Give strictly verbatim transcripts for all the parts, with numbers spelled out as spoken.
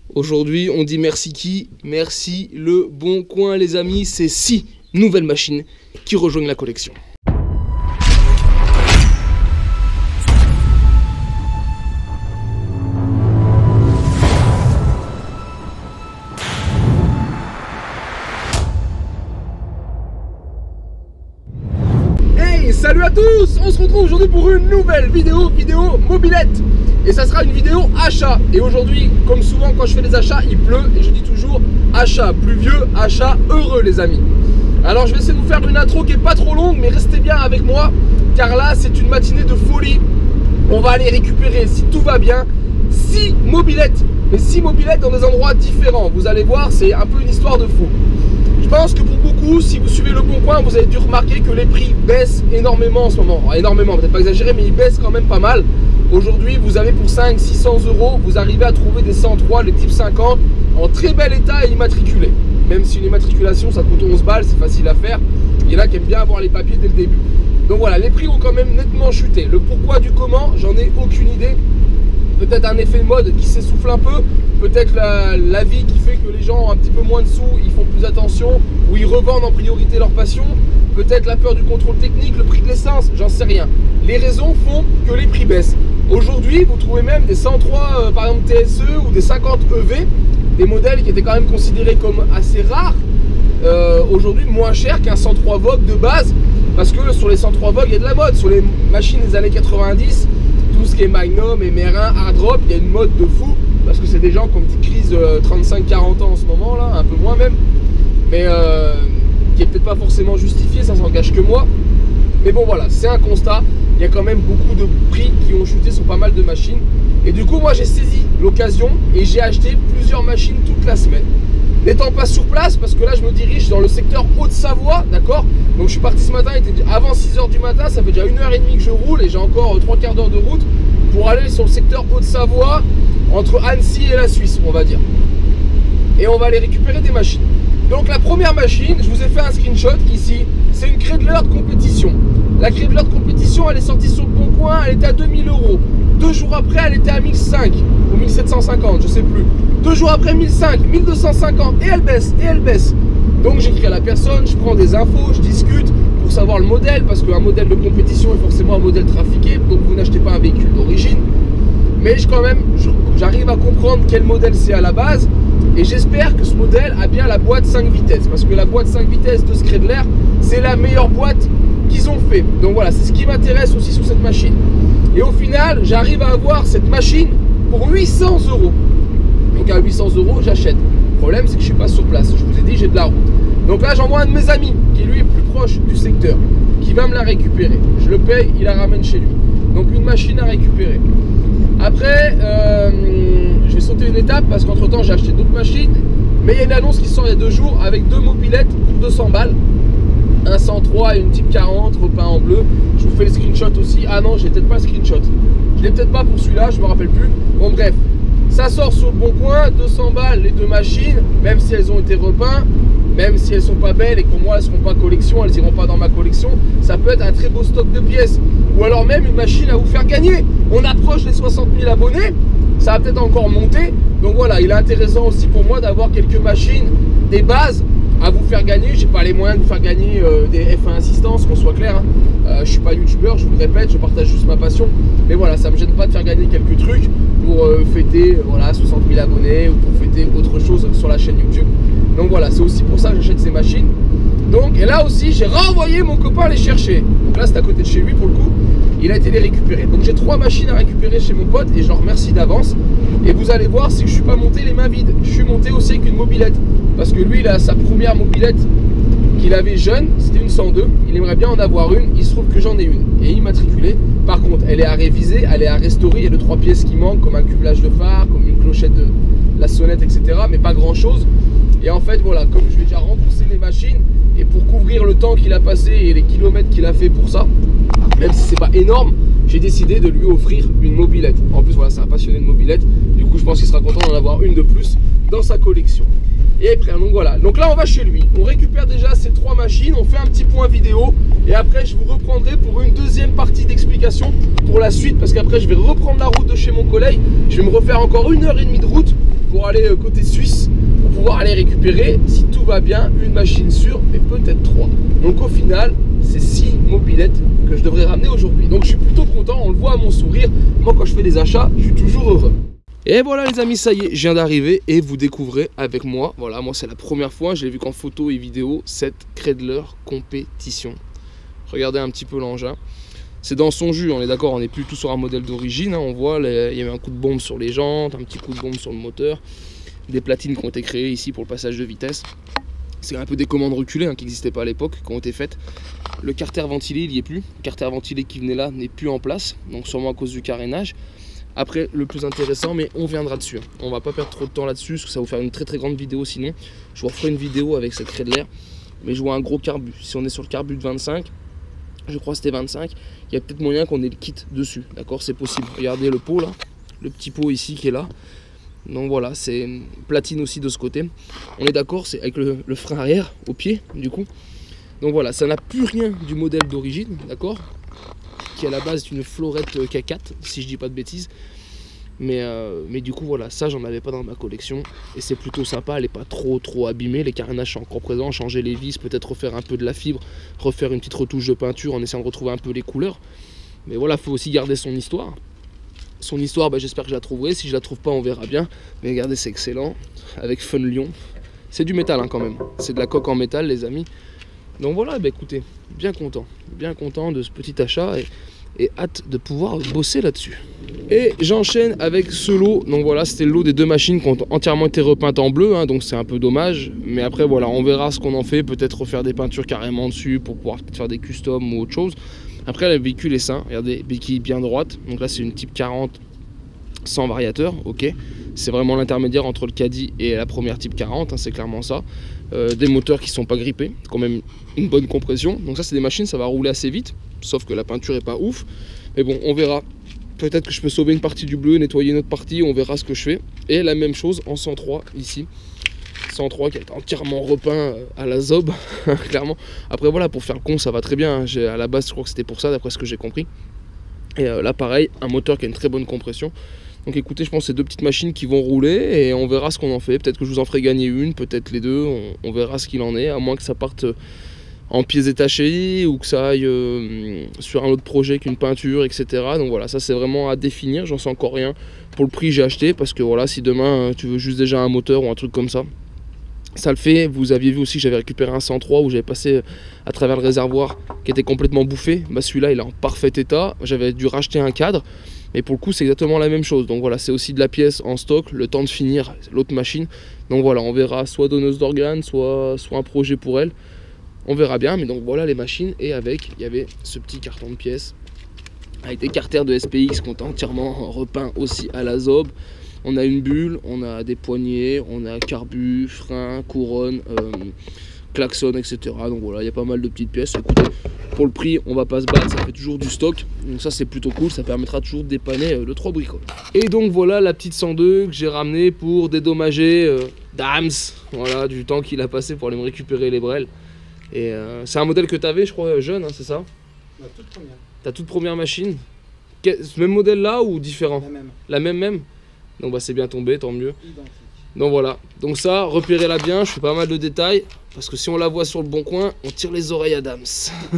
Aujourd'hui, on dit merci qui? Merci Le Bon Coin, les amis. C'est six nouvelles machines qui rejoignent la collection. Hey, salut à tous! On se retrouve aujourd'hui pour une nouvelle vidéo, vidéo mobilette. Et ça sera une vidéo achat. Et aujourd'hui, comme souvent quand je fais des achats, il pleut. Et je dis toujours achat pluvieux, achat heureux, les amis. Alors je vais essayer de vous faire une intro qui est pas trop longue, mais restez bien avec moi, car là c'est une matinée de folie. On va aller récupérer, si tout va bien, six mobilettes. Mais six mobilettes dans des endroits différents. Vous allez voir, c'est un peu une histoire de fou. Je pense que pour beaucoup, si vous suivez Le Bon Coin, vous avez dû remarquer que les prix baissent énormément en ce moment. Enfin, énormément, peut-être pas exagéré, mais ils baissent quand même pas mal. Aujourd'hui, vous avez pour cinq à six cents euros, vous arrivez à trouver des cent trois, les type cinquante, en très bel état et immatriculés. Même si une immatriculation, ça coûte onze balles, c'est facile à faire. Il y en a qui aiment bien avoir les papiers dès le début. Donc voilà, les prix ont quand même nettement chuté. Le pourquoi du comment, j'en ai aucune idée. Peut-être un effet de mode qui s'essouffle un peu, peut-être la, la vie qui fait que les gens ont un petit peu moins de sous, ils font plus attention, ou ils revendent en priorité leur passion, peut-être la peur du contrôle technique, le prix de l'essence, j'en sais rien. Les raisons font que les prix baissent. Aujourd'hui, vous trouvez même des cent trois, euh, par exemple T S E ou des cinquante E V, des modèles qui étaient quand même considérés comme assez rares, euh, aujourd'hui moins cher qu'un cent trois Vogue de base, parce que sur les cent trois Vogue, il y a de la mode, sur les machines des années quatre-vingt-dix, tout ce qui est Magnum, M R un, Hard Drop, il y a une mode de fou, parce que c'est des gens qui ont une petite crise de trente-cinq quarante ans en ce moment là, un peu moins même, mais euh, qui est peut-être pas forcément justifié, ça s'engage que moi. Mais bon voilà, c'est un constat, il y a quand même beaucoup de prix qui ont chuté sur pas mal de machines. Et du coup moi j'ai saisi l'occasion et j'ai acheté plusieurs machines toute la semaine. N'étant pas sur place, parce que là je me dirige dans le secteur Haute-Savoie, d'accord. Donc je suis parti ce matin, il était avant six heures du matin, ça fait déjà une heure et demie que je roule et j'ai encore trois quarts d'heure de route pour aller sur le secteur Haute-Savoie, entre Annecy et la Suisse, on va dire. Et on va aller récupérer des machines. Donc la première machine, je vous ai fait un screenshot ici, c'est une Kreidler de compétition. La Kreidler de compétition, elle est sortie sur Le Bon Coin, elle était à deux mille euros. Deux jours après, elle était à mille cinq ou mille sept cent cinquante, je sais plus. Deux jours après, mille cinq, mille deux cent cinquante, et elle baisse, et elle baisse. Donc j'écris à la personne, je prends des infos, je discute pour savoir le modèle, parce qu'un modèle de compétition est forcément un modèle trafiqué, donc vous n'achetez pas un véhicule d'origine. Mais je, quand même, j'arrive à comprendre quel modèle c'est à la base. Et j'espère que ce modèle a bien la boîte cinq vitesses, parce que la boîte cinq vitesses de Kreidler, c'est la meilleure boîte qu'ils ont fait. Donc voilà, c'est ce qui m'intéresse aussi sur cette machine. Et au final, j'arrive à avoir cette machine pour huit cents euros. Donc à huit cents euros, j'achète. Le problème, c'est que je suis pas sur place. Je vous ai dit, j'ai de la route. Donc là, j'envoie un de mes amis, qui lui est plus proche du secteur, qui va me la récupérer. Je le paye, il la ramène chez lui. Donc une machine à récupérer. Après, euh, je vais sauter une étape parce qu'entre temps j'ai acheté d'autres machines. Mais il y a une annonce qui sort il y a deux jours avec deux mobilettes pour deux cents balles. Un cent trois et une type quarante repeint en bleu. Je vous fais le screenshot aussi. Ah non, j'ai peut-être pas le screenshot. Je l'ai peut-être pas pour celui-là, je me rappelle plus. Bon bref, ça sort sur Le Bon Coin, deux cents balles les deux machines, même si elles ont été repeintes. Même si elles sont pas belles et que pour moi elles seront pas collection, elles iront pas dans ma collection, ça peut être un très beau stock de pièces. Ou alors même une machine à vous faire gagner. On approche les soixante mille abonnés, ça va peut-être encore monter. Donc voilà, il est intéressant aussi pour moi d'avoir quelques machines, des bases à vous faire gagner. J'ai pas les moyens de vous faire gagner euh, des F un assistance, qu'on soit clair. Hein. Euh, je suis pas youtubeur, je vous le répète, je partage juste ma passion. Mais voilà, ça me gêne pas de faire gagner quelques trucs pour euh, fêter voilà, soixante mille abonnés ou pour fêter autre chose sur la chaîne YouTube. Donc voilà, c'est aussi pour ça que j'achète ces machines. Donc, et là aussi, j'ai renvoyé mon copain les chercher. Donc là, c'est à côté de chez lui pour le coup. Il a été les récupérer. Donc j'ai trois machines à récupérer chez mon pote et je leur remercie d'avance. Et vous allez voir, c'est que je suis pas monté les mains vides. Je suis monté aussi avec une mobilette. Parce que lui, il a sa première mobilette qu'il avait jeune, c'était une cent deux. Il aimerait bien en avoir une. Il se trouve que j'en ai une. Et immatriculée. Par contre, elle est à réviser, elle est à restaurer. Il y a deux trois pièces qui manquent, comme un cublage de phare, comme une clochette de la sonnette, et cetera. Mais pas grand chose. Et en fait, voilà, comme je lui ai déjà remboursé les machines, et pour couvrir le temps qu'il a passé et les kilomètres qu'il a fait pour ça, même si c'est pas énorme, j'ai décidé de lui offrir une mobilette. En plus, voilà, c'est un passionné de mobilette. Du coup, je pense qu'il sera content d'en avoir une de plus dans sa collection. Et après, donc voilà. Donc là, on va chez lui. On récupère déjà ces trois machines. On fait un petit point vidéo. Et après, je vous reprendrai pour une deuxième partie d'explication pour la suite. Parce qu'après, je vais reprendre la route de chez mon collègue. Je vais me refaire encore une heure et demie de route pour aller côté Suisse, pour pouvoir aller récupérer, si tout va bien, une machine sûre, mais peut-être trois. Donc au final, c'est six mobilettes que je devrais ramener aujourd'hui. Donc je suis plutôt content, on le voit à mon sourire. Moi quand je fais des achats, je suis toujours heureux. Et voilà les amis, ça y est, je viens d'arriver et vous découvrez avec moi, voilà, moi c'est la première fois, je l'ai vu qu'en photo et vidéo, cette Kreidler Competition. Regardez un petit peu l'engin. C'est dans son jus, on est d'accord, on n'est plus tout sur un modèle d'origine, hein, on voit, les, il y avait un coup de bombe sur les jantes, un petit coup de bombe sur le moteur, des platines qui ont été créées ici pour le passage de vitesse. C'est un peu des commandes reculées hein, qui n'existaient pas à l'époque, qui ont été faites. Le carter ventilé, il n'y est plus, le carter ventilé qui venait là n'est plus en place, donc sûrement à cause du carénage. Après, le plus intéressant, mais on viendra dessus, on va pas perdre trop de temps là-dessus, parce que ça va vous faire une très très grande vidéo sinon. Je vous referai une vidéo avec cette Kreidler, mais je vois un gros carbu, si on est sur le carbu de vingt-cinq, je crois que c'était vingt-cinq, il y a peut-être moyen qu'on ait le kit dessus, d'accord, c'est possible. Regardez le pot là, le petit pot ici qui est là, donc voilà, c'est platine aussi de ce côté. On est d'accord, c'est avec le, le frein arrière au pied du coup, donc voilà, ça n'a plus rien du modèle d'origine, d'accord, qui à la base est une Florette K quatre, si je dis pas de bêtises. Mais, euh, mais du coup voilà, ça j'en avais pas dans ma collection et c'est plutôt sympa, elle est pas trop trop abîmée, les carénages sont encore présents, changer les vis, peut-être refaire un peu de la fibre, refaire une petite retouche de peinture en essayant de retrouver un peu les couleurs. Mais voilà, faut aussi garder son histoire. Son histoire, bah, j'espère que je la trouverai, si je la trouve pas on verra bien. Mais regardez, c'est excellent, avec Fun Lion. C'est du métal hein, quand même, c'est de la coque en métal les amis. Donc voilà, bah, écoutez, bien content, bien content de ce petit achat et, et hâte de pouvoir bosser là-dessus. Et j'enchaîne avec ce lot, donc voilà, c'était le lot des deux machines qui ont entièrement été repeintes en bleu, hein, donc c'est un peu dommage, mais après voilà, on verra ce qu'on en fait, peut-être refaire des peintures carrément dessus pour pouvoir faire des customs ou autre chose. Après le véhicule est sain, regardez, béquille bien droite, donc là c'est une Type quarante sans variateur, ok, c'est vraiment l'intermédiaire entre le Caddy et la première Type quarante, hein, c'est clairement ça. Euh, des moteurs qui sont pas grippés, quand même une bonne compression, donc ça c'est des machines, ça va rouler assez vite, sauf que la peinture est pas ouf, mais bon, on verra. Peut-être que je peux sauver une partie du bleu, nettoyer une autre partie, on verra ce que je fais. Et la même chose en cent trois ici. cent trois qui a été entièrement repeint à la zob, clairement. Après voilà, pour faire le con, ça va très bien. Hein. À la base, je crois que c'était pour ça, d'après ce que j'ai compris. Et euh, là, pareil, un moteur qui a une très bonne compression. Donc écoutez, je pense que c'est deux petites machines qui vont rouler et on verra ce qu'on en fait. Peut-être que je vous en ferai gagner une, peut-être les deux. On, on verra ce qu'il en est, à moins que ça parte en pièces détachées ou que ça aille euh, sur un autre projet qu'une peinture, et cetera. Donc voilà, ça c'est vraiment à définir, j'en sais encore rien. Pour le prix j'ai acheté parce que voilà, si demain tu veux juste déjà un moteur ou un truc comme ça, ça le fait. Vous aviez vu aussi que j'avais récupéré un cent trois où j'avais passé à travers le réservoir qui était complètement bouffé. Bah celui-là il est en parfait état, j'avais dû racheter un cadre. Mais pour le coup c'est exactement la même chose, donc voilà, c'est aussi de la pièce en stock, le temps de finir l'autre machine. Donc voilà, on verra soit donneuse d'organes, soit, soit un projet pour elle. On verra bien, mais donc voilà les machines. Et avec, il y avait ce petit carton de pièces avec des carters de S P X qui ont entièrement repeint aussi à la zob. On a une bulle, on a des poignées, on a carbu, frein, couronne, euh, klaxon, et cetera. Donc voilà, il y a pas mal de petites pièces. Écoutez, pour le prix, on va pas se battre, ça fait toujours du stock. Donc ça c'est plutôt cool, ça permettra toujours de dépanner euh, le trois bricoles. Et donc voilà la petite cent deux que j'ai ramenée pour dédommager euh, Dams, voilà, du temps qu'il a passé pour aller me récupérer les brels. Et euh, c'est un modèle que tu avais, je crois, jeune, hein, c'est ça? La toute première. Ta toute première machine? Ce même modèle là ou différent? La même. La même même? Donc bah c'est bien tombé, tant mieux. Identique. Donc voilà, donc ça, repérez-la bien, je fais pas mal de détails, parce que si on la voit sur le bon coin, on tire les oreilles à Dams.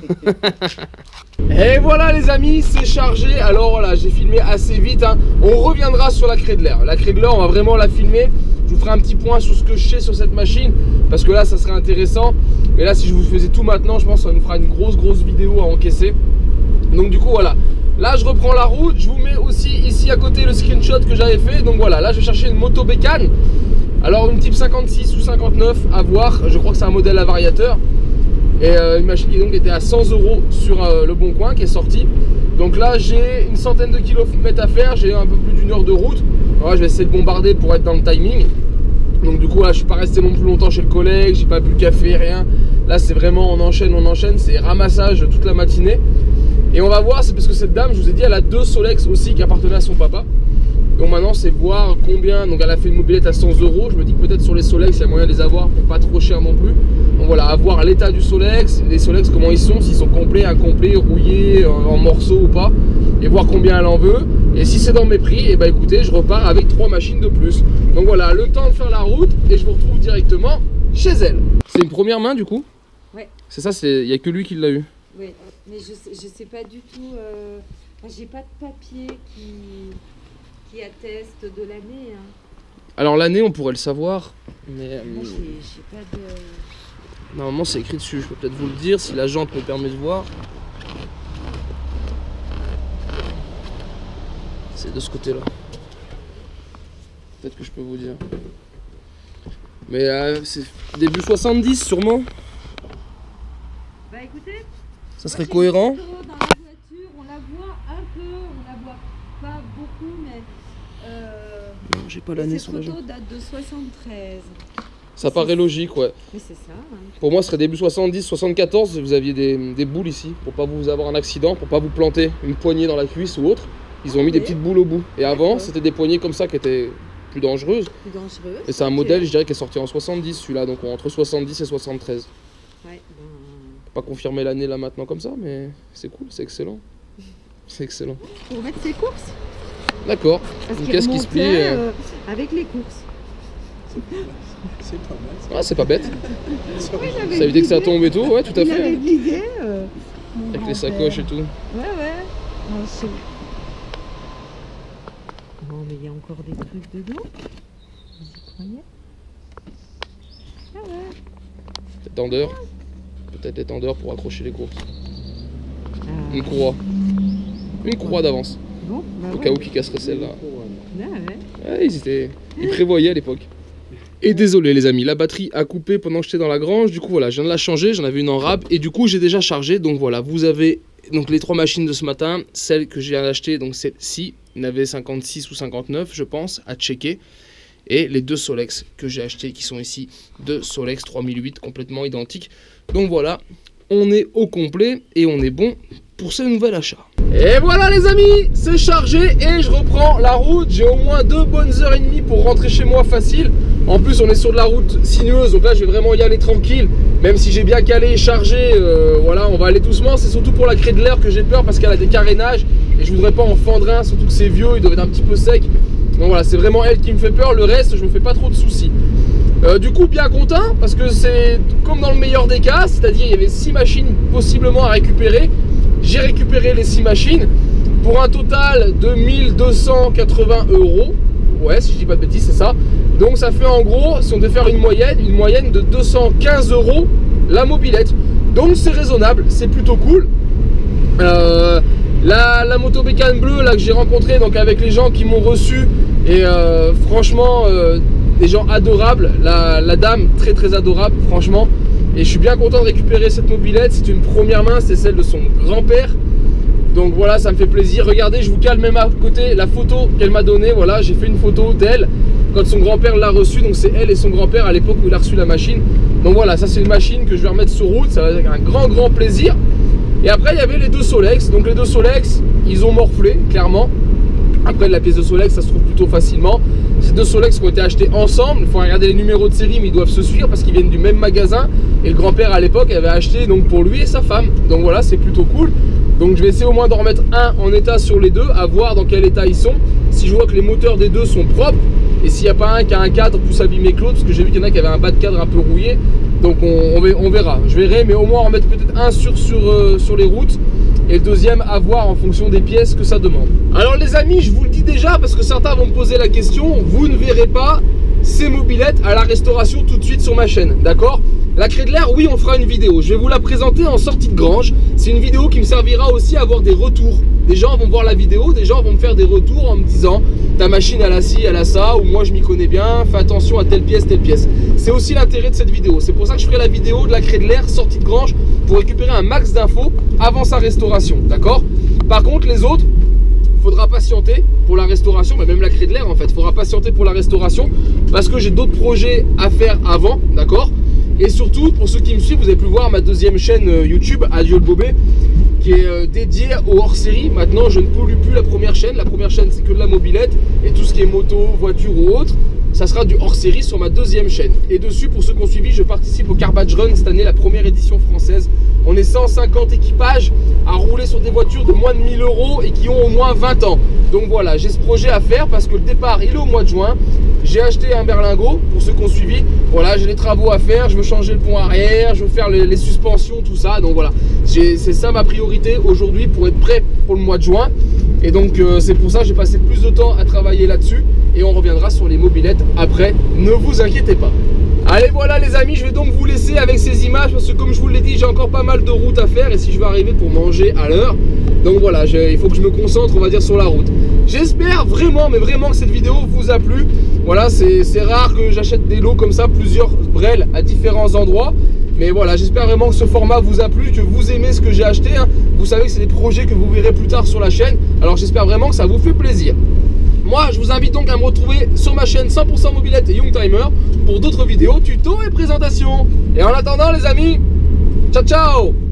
Et voilà les amis, c'est chargé. Alors voilà, j'ai filmé assez vite, hein. On reviendra sur la Kreidler. La Kreidler, on va vraiment la filmer. Je vous ferai un petit point sur ce que je sais sur cette machine, parce que là ça serait intéressant. Mais là si je vous faisais tout maintenant, je pense que ça nous fera une grosse grosse vidéo à encaisser. Donc du coup voilà, là je reprends la route. Je vous mets aussi ici à côté le screenshot que j'avais fait. Donc voilà, là je vais chercher une moto bécane. Alors une type cinquante-six ou cinquante-neuf à voir, je crois que c'est un modèle à variateur. Et euh, une machine qui donc était à cent euros sur euh, le Bon Coin, qui est sortie. Donc là j'ai une centaine de kilomètres à faire, j'ai un peu plus d'une heure de route. Voilà, je vais essayer de bombarder pour être dans le timing. Donc du coup là je suis pas resté non plus longtemps chez le collègue, j'ai pas bu le café, rien. Là c'est vraiment on enchaîne, on enchaîne, c'est ramassage toute la matinée. Et on va voir, c'est parce que cette dame, je vous ai dit, elle a deux Solex aussi qui appartenaient à son papa. Donc maintenant c'est voir combien, donc elle a fait une mobilette à cent euros, je me dis que peut-être sur les Solex il y a moyen de les avoir pour pas trop cher non plus. Donc voilà, à voir l'état du Solex, les Solex comment ils sont, s'ils sont complets, incomplets, rouillés, en morceaux ou pas, et voir combien elle en veut. Et si c'est dans mes prix, et bah écoutez, je repars avec trois machines de plus. Donc voilà, le temps de faire la route et je vous retrouve directement chez elle. C'est une première main du coup? Ouais. C'est ça, il n'y a que lui qui l'a eu. Oui, mais je sais, je sais pas du tout, euh, j'ai pas de papier qui, qui atteste de l'année. Hein. Alors l'année on pourrait le savoir, mais... Moi j'ai pas de... Normalement c'est écrit dessus, je peux peut-être vous le dire si la jante me permet de voir. C'est de ce côté-là. Peut-être que je peux vous dire. Mais euh, c'est début soixante-dix sûrement. Bah écoutez, ça serait cohérent. Dans la voiture, on la voit un peu, on la voit pas beaucoup, mais... Euh, non, j'ai pas l'année sur la jante. Cette photo date de soixante-treize. Ça paraît logique, ouais. Mais c'est ça. Hein. Pour moi, ce serait début soixante-dix, soixante-quatorze, vous aviez des, des boules ici, pour pas vous avoir un accident, pour pas vous planter une poignée dans la cuisse ou autre. Ils ont mis des petites boules au bout. Et avant, c'était des poignées comme ça qui étaient plus dangereuses. Plus dangereuses. Et c'est un modèle, je dirais, qui est sorti en soixante-dix, celui-là, donc entre soixante-dix et soixante-treize. Ouais, ben... Pas confirmer l'année là maintenant comme ça, mais c'est cool, c'est excellent. C'est excellent. Pour mettre ses courses. D'accord. Une caisse qui se plie. Euh, avec les courses. C'est pas mal. Ah, c'est pas bête. Oui, ça évite que ça tombe et tout, ouais, tout à il fait. avait l'idée, euh, avec les sacoches et tout. Ouais, ouais. Non, c'est... Non, mais il y a encore des trucs dedans. Vous y croyez? Ah ouais. Des tendeurs. Peut-être des tendeurs pour accrocher les courses. Ah. Une courroie. Une courroie d'avance. Bon, bah au ouais. cas où qui casserait celle-là. Ah ouais. Ouais, ils, étaient... ils prévoyaient à l'époque. Et désolé les amis, la batterie a coupé pendant que j'étais dans la grange. Du coup voilà, je viens de la changer, j'en avais une en rab. Et du coup j'ai déjà chargé. Donc voilà, vous avez donc les trois machines de ce matin. Celle que j'ai acheté, donc celle-ci. Il y en avait cinquante-six ou cinquante-neuf je pense, à checker. Et les deux Solex que j'ai achetés qui sont ici. Deux Solex trois mille huit complètement identiques. Donc voilà, on est au complet et on est bon pour ce nouvel achat. Et voilà les amis, c'est chargé et je reprends la route. J'ai au moins deux bonnes heures et demie pour rentrer chez moi facile. En plus on est sur de la route sinueuse, donc là je vais vraiment y aller tranquille. Même si j'ai bien calé et chargé, euh, voilà, on va aller doucement. C'est surtout pour la craie de l'air que j'ai peur parce qu'elle a des carénages. Et je voudrais pas en fendre un, surtout que c'est vieux, il doit être un petit peu sec. Donc voilà, c'est vraiment elle qui me fait peur, le reste je me fais pas trop de soucis. Euh, du coup bien content parce que c'est comme dans le meilleur des cas, c'est-à-dire il y avait six machines possiblement à récupérer. J'ai récupéré les six machines pour un total de mille deux cent quatre-vingts euros. Ouais, si je dis pas de bêtises, c'est ça. Donc ça fait en gros, si on devait faire une moyenne, une moyenne de deux cent quinze euros la mobilette. Donc c'est raisonnable, c'est plutôt cool. Euh, la, la moto bécane bleue là que j'ai rencontrée donc avec les gens qui m'ont reçu et euh, franchement euh, des gens adorables. La, la dame très très adorable franchement. Et je suis bien content de récupérer cette mobilette. C'est une première main, c'est celle de son grand-père. Donc voilà, ça me fait plaisir. Regardez, je vous cale même à côté la photo qu'elle m'a donnée. Voilà, j'ai fait une photo d'elle quand son grand-père l'a reçue. Donc c'est elle et son grand-père à l'époque où il a reçu la machine. Donc voilà, ça c'est une machine que je vais remettre sur route. Ça va être un grand grand plaisir. Et après il y avait les deux Solex. Donc les deux Solex, ils ont morflé clairement. Après la pièce de Solex, ça se trouve plutôt facilement. Ces deux Solex qui ont été achetés ensemble. Il faut regarder les numéros de série, mais ils doivent se suivre parce qu'ils viennent du même magasin. Et le grand-père à l'époque avait acheté donc pour lui et sa femme. Donc voilà, c'est plutôt cool. Donc je vais essayer au moins d'en remettre un en état sur les deux, à voir dans quel état ils sont. Si je vois que les moteurs des deux sont propres, et s'il n'y a pas un qui a un cadre plus abîmé que l'autre, parce que j'ai vu qu'il y en a qui avaient un bas de cadre un peu rouillé. Donc on, on verra, je verrai, mais au moins en remettre peut-être un sur, sur, euh, sur les routes. Et le deuxième à voir en fonction des pièces que ça demande. Alors les amis, je vous le dis déjà, parce que certains vont me poser la question, vous ne verrez pas ces mobilettes à la restauration tout de suite sur ma chaîne, d'accord? La craie de l'air, oui, on fera une vidéo. Je vais vous la présenter en sortie de grange. C'est une vidéo qui me servira aussi à avoir des retours. Des gens vont voir la vidéo, des gens vont me faire des retours en me disant ta machine elle a ci, elle a ça, ou moi je m'y connais bien, fais attention à telle pièce, telle pièce. C'est aussi l'intérêt de cette vidéo. C'est pour ça que je ferai la vidéo de la craie de l'air sortie de grange pour récupérer un max d'infos avant sa restauration, d'accord? Par contre, les autres, il faudra patienter pour la restauration, mais même la craie de l'air en fait, il faudra patienter pour la restauration parce que j'ai d'autres projets à faire avant, d'accord? Et surtout, pour ceux qui me suivent, vous avez pu voir ma deuxième chaîne YouTube, Adieu le Bobé, qui est euh, dédiée au hors-série. Maintenant, je ne pollue plus la première chaîne. La première chaîne, c'est que de la mobilette et tout ce qui est moto, voiture ou autre. Ça sera du hors-série sur ma deuxième chaîne. Et dessus, pour ceux qui ont suivi, je participe au Car Badge Run cette année, la première édition française. On est cent cinquante équipages à rouler sur des voitures de moins de mille euros et qui ont au moins vingt ans. Donc voilà, j'ai ce projet à faire parce que le départ, il est au mois de juin. J'ai acheté un berlingot, pour ceux qui ont suivi. Voilà, j'ai des travaux à faire, je veux changer le pont arrière, je veux faire les, les suspensions, tout ça. Donc voilà, c'est ça ma priorité aujourd'hui pour être prêt pour le mois de juin. Et donc euh, c'est pour ça que j'ai passé plus de temps à travailler là-dessus. Et on reviendra sur les mobilettes après, ne vous inquiétez pas. Allez voilà les amis, je vais donc vous laisser avec ces images parce que comme je vous l'ai dit, j'ai encore pas mal de route à faire et si je veux arriver pour manger à l'heure. Donc voilà, il faut que je me concentre, on va dire, sur la route. J'espère vraiment, mais vraiment que cette vidéo vous a plu. Voilà, c'est rare que j'achète des lots comme ça, plusieurs brels à différents endroits. Mais voilà, j'espère vraiment que ce format vous a plu, que vous aimez ce que j'ai acheté. Hein. Vous savez que c'est des projets que vous verrez plus tard sur la chaîne. Alors j'espère vraiment que ça vous fait plaisir. Moi, je vous invite donc à me retrouver sur ma chaîne cent pour cent Mobilette et Youngtimer pour d'autres vidéos, tutos et présentations. Et en attendant les amis, ciao ciao!